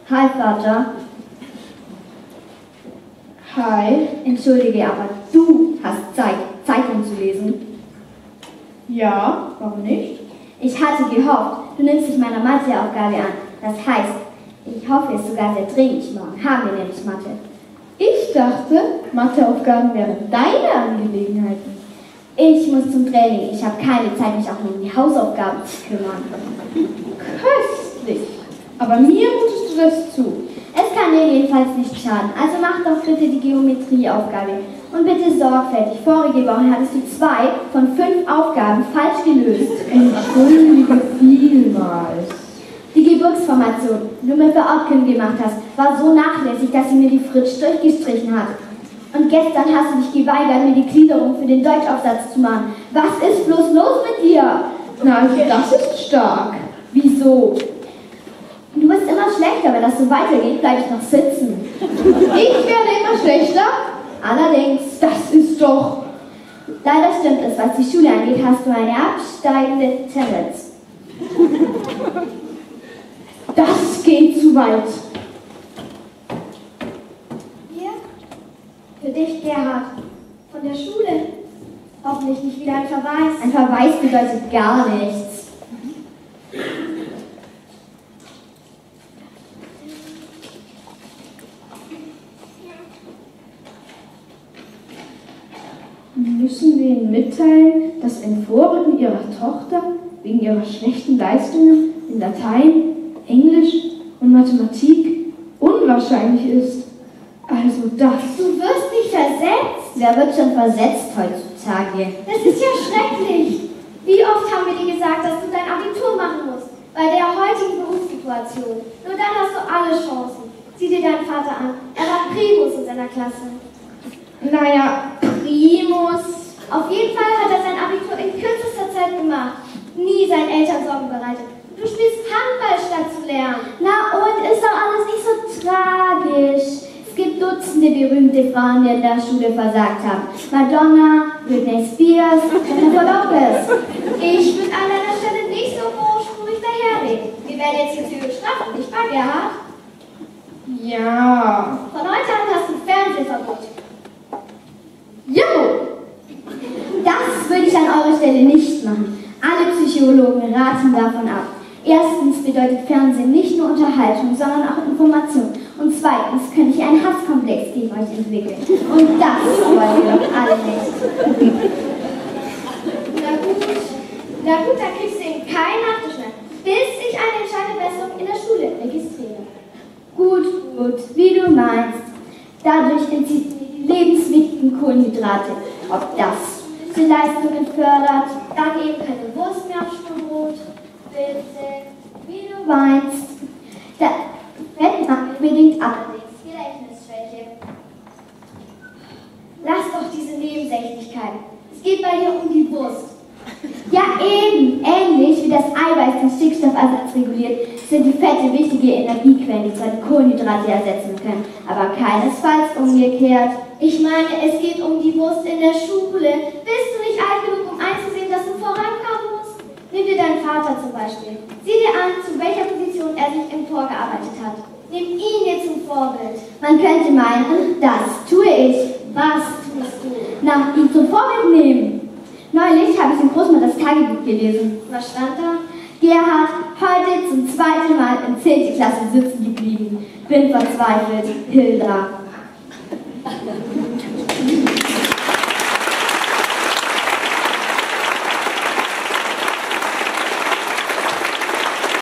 Hi, Vater. Hi. Entschuldige, aber du hast Zeit, Zeitung zu lesen. Ja, warum nicht? Ich hatte gehofft, du nimmst dich meiner Matheaufgabe an. Das heißt, ich hoffe es sogar sehr dringend. Morgen haben wir nämlich Mathe. Ich dachte, Matheaufgaben wären deine Angelegenheiten. Ich muss zum Training. Ich habe keine Zeit, mich auch noch um die Hausaufgaben zu kümmern. Köstlich. Aber mir mutest du das zu. Es kann dir jedenfalls nicht schaden. Also mach doch bitte die Geometrieaufgabe. Und bitte sorgfältig. Vorige Woche hattest du 2 von 5 Aufgaben falsch gelöst. Entschuldige vielmals. Die Gebirgsformation, die du mir für Ortkin gemacht hast, war so nachlässig, dass sie mir die Fritsch durchgestrichen hat. Und gestern hast du dich geweigert, mir die Gliederung für den Deutschaufsatz zu machen. Was ist bloß los mit dir? Na, das ist stark. Wieso? Du bist immer schlechter. Wenn das so weitergeht, bleibe ich noch sitzen. Ich werde immer schlechter? Allerdings. Das ist doch... Leider stimmt es. Was die Schule angeht, hast du eine absteigende Tendenz. Das geht zu weit. Hier? Für dich, Gerhard. Von der Schule. Hoffentlich nicht wieder ein Verweis. Ein Verweis bedeutet gar nichts. Müssen wir Ihnen mitteilen, dass ein Vorrücken Ihrer Tochter wegen ihrer schlechten Leistungen in Latein, Englisch und Mathematik unwahrscheinlich ist? Also das... Du wirst nicht versetzt. Wer wird schon versetzt heutzutage? Das ist ja schrecklich. Wie oft haben wir dir gesagt, dass du dein Abitur machen musst? Bei der heutigen Berufssituation. Nur dann hast du alle Chancen. Sieh dir deinen Vater an. Er war Primus in seiner Klasse. Naja, Primus... Auf jeden Fall hat er sein Abitur in kürzester Zeit gemacht. Nie seinen Eltern Sorgen bereitet. Du spielst Handball statt zu lernen. Na und, ist doch alles nicht so tragisch. Es gibt Dutzende berühmte Frauen, die in der Schule versagt haben. Madonna, Britney Spears, Jennifer Lopez. Ich würde an deiner Stelle nicht so großspurig daherreden. Wir werden jetzt hier für bestraft, nicht wahr, Gerhard? Ja... Von heute an hast du Fernsehverbot. Jo! Das würde ich an eurer Stelle nicht machen. Alle Psychologen raten davon ab. Erstens bedeutet Fernsehen nicht nur Unterhaltung, sondern auch Information. Und zweitens könnte ich einen Hasskomplex gegen euch entwickeln. Und das wollen wir doch alle nicht. Na gut, dann kriegst du eben keinen Nachtisch mehr, bis ich eine Entscheidungsbesserung in der Schule registriere. Gut, wie du meinst. Dadurch entzieht die lebenswichtigen Kohlenhydrate. Ob das die Leistungen fördert, dann eben keine Wurst mehr auf Brot, bitte, wie du meinst. Fettmangel bedingt allerdings Gedächtnisschwäche. Lass doch diese Nebensächlichkeit. Es geht bei dir um die Wurst. Ja eben, ähnlich wie das Eiweiß den Stickstoffersatz reguliert, sind die Fette wichtige Energiequellen, die zwar die Kohlenhydrate ersetzen können, aber keinesfalls umgekehrt. Ich meine, es geht um die Wurst in der Schule. Bist du nicht alt genug, um einzusehen, dass du vorankommen musst? Nimm dir deinen Vater zum Beispiel. Sieh dir an, zu welcher Position er sich emporgearbeitet hat. Nimm ihn dir zum Vorbild. Man könnte meinen, das tue ich. Was tust du? Na, ihn zum Vorbild nehmen. Neulich habe ich in Großmutters Tagebuch gelesen. Was stand da? Gerhard, heute zum 2. Mal in 10. Klasse sitzen geblieben. Bin verzweifelt. Hilda.